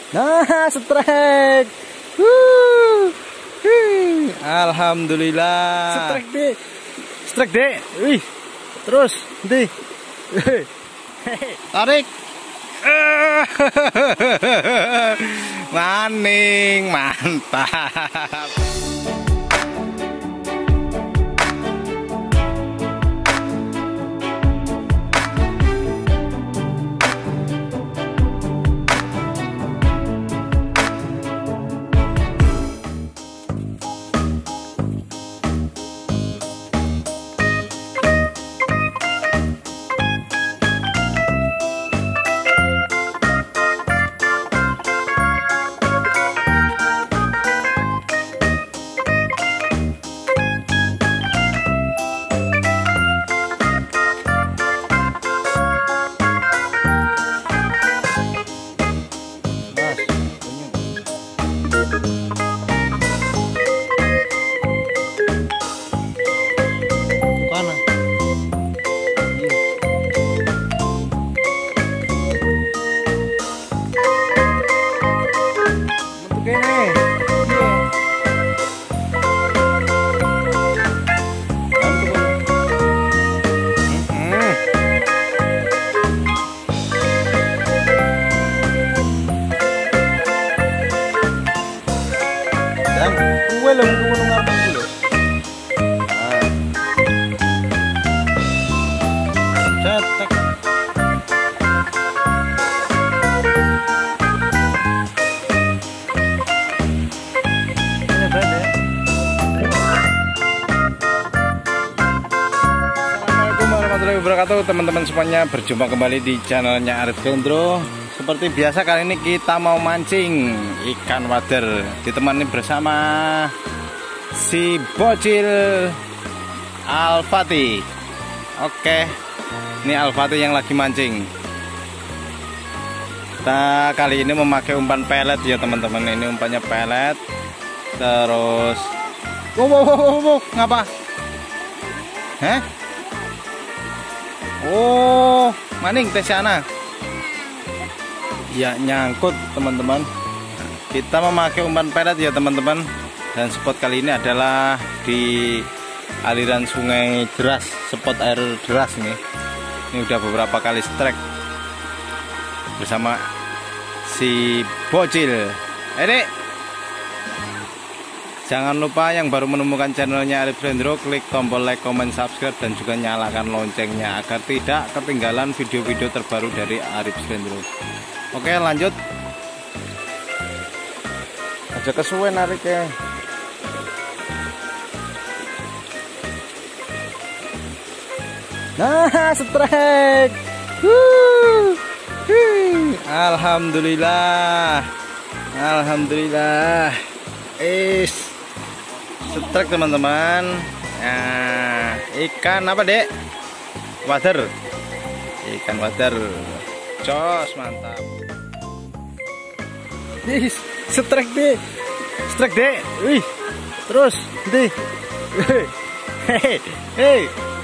Nah, strike. Alhamdulillah. Strike dek. Wih. Terus, nanti. Tarik. Maning, mantap. Wabarakatuh teman-teman semuanya, berjumpa kembali di channelnya Arif Gendro. Seperti biasa kali ini kita mau mancing ikan wader, ditemani bersama si bocil Alfati. Oke, ini Alfati yang lagi mancing. Kita kali ini memakai umpan pelet ya teman-teman. Ini umpannya pelet. Terus wow, ngapa? Hah? Oh, maning teh sana. Ya nyangkut teman-teman. Kita memakai umpan pelet ya teman-teman. Dan spot kali ini adalah di aliran sungai deras, spot air deras ini. Ini udah beberapa kali strike bersama si bocil. Dek, jangan lupa yang baru menemukan channelnya Arif Gendro, klik tombol like, comment, subscribe, dan juga nyalakan loncengnya agar tidak ketinggalan video-video terbaru dari Arif Gendro. Oke, lanjut. Aja kesuwen nariknya. Nah, strike. Alhamdulillah. Alhamdulillah. Strike teman-teman. Nah, ikan apa dek? Wader. Ikan wader. Jos, mantap. Strike dek. Strike dek. Wih. Terus, deh. Hei.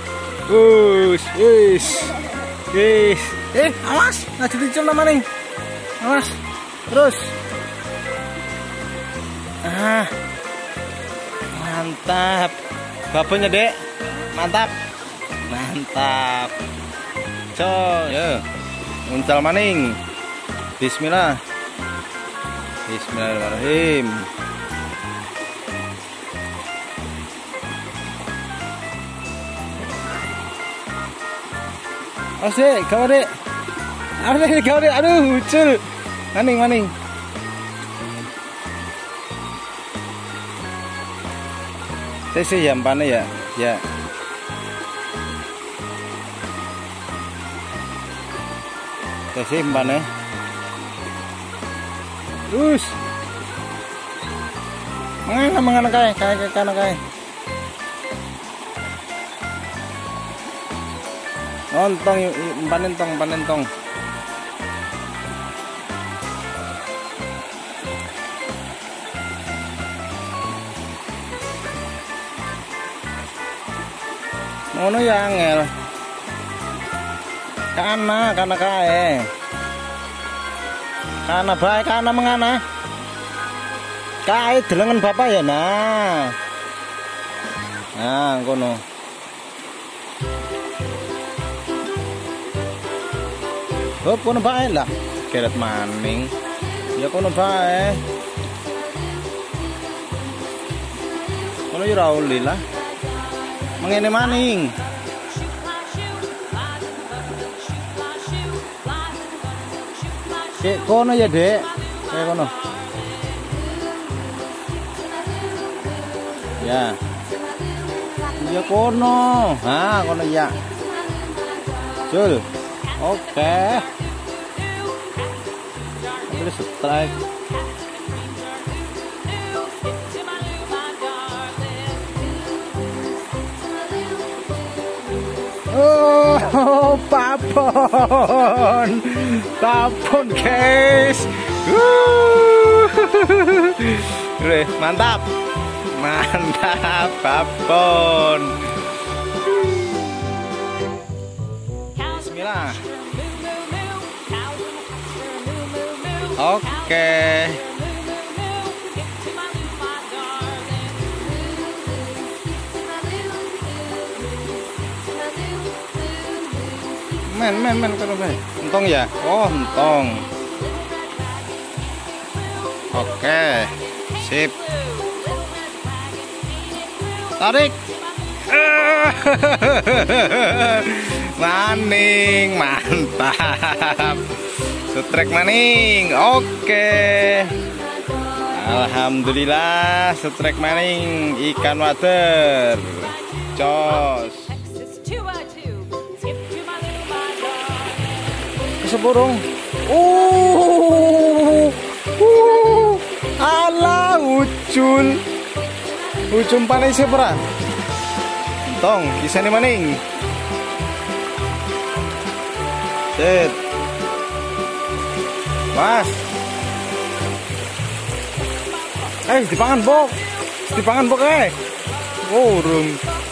Awas, nggak dicum nama nih. Awas. Terus. Mantap. Babonnya dek. Mantap. Ya. Uncal maning. Bismillah. Bismillahirrahmanirrahim. Asik, kau dek. Aduh, ucul. Maning. Tesi yang mana ya? Ya. Tesi mana? Terus. Mengana kayak. Nontong, panentong. Ngono ya angel. Kana kae. Kana bae, kana mengana. Kae delengen bapak ya nah. Nah, kono. Oh, kono bae lah. Keret maning. Ya kono bae. Kono yo ora uli lah. Mengene maning. Dek kono ya, Dek. Kayak kono. Ya. Ya kono. Ha, kono ya. Jul. Oke. Terus strike. Oh, papon. Papon, guys. Mantap. Mantap, papon. Bismillah. Oke. Men kalau bae. Entong ya? Oh, entong. Oke. Sip. Tarik. Maning, mantap. Setrek maning. Oke. Alhamdulillah, setrek maning ikan wader. Jos. Seburung. Ala ucul. Ucul paling sepera. Tong, kisane maning. Set. Mas. Dipangan bok. Dipangan bok urung.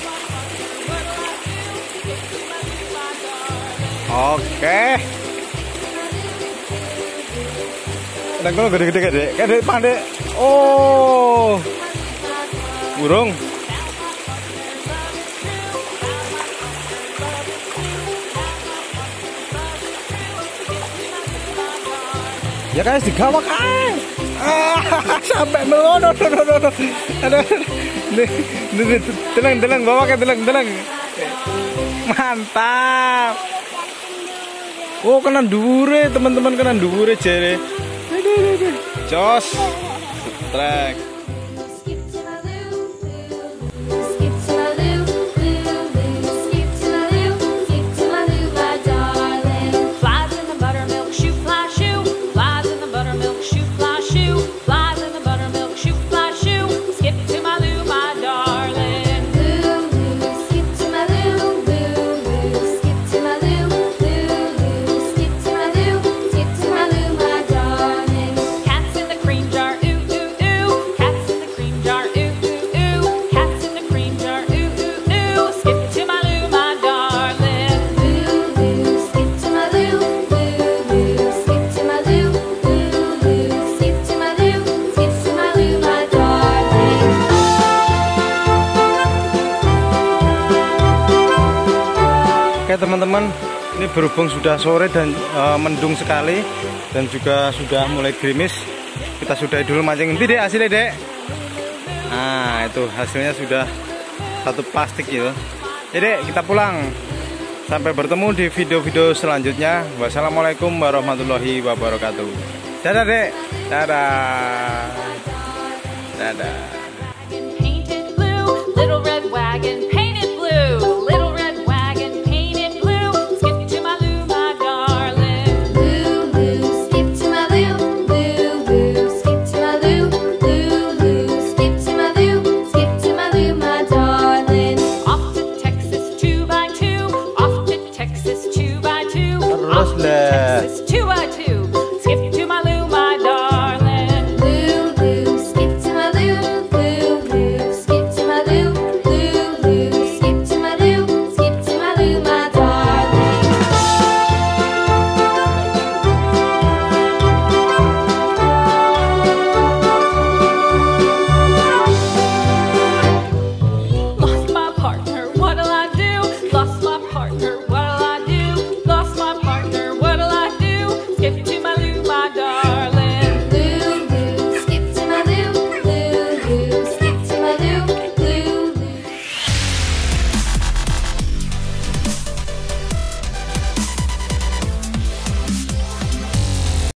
Oke. Nang kono gede-gede kayak pandai. Oh. Burung. Ya guys, digawak ae. Sampai melono. Aduh. Deleng bawa ke deleng. Mantap. Oh, kena dhuwure, teman-teman, kena dhuwure jere. Jos. Trek. Oke teman-teman, ini berhubung sudah sore dan mendung sekali dan juga sudah mulai gerimis, kita sudahi dulu mancing. Nanti dek hasilnya dek. Nah itu hasilnya sudah satu plastik ya. Jadi kita pulang. Sampai bertemu di video-video selanjutnya. Wassalamualaikum warahmatullahi wabarakatuh. Dadah dek. Dadah. Dadah.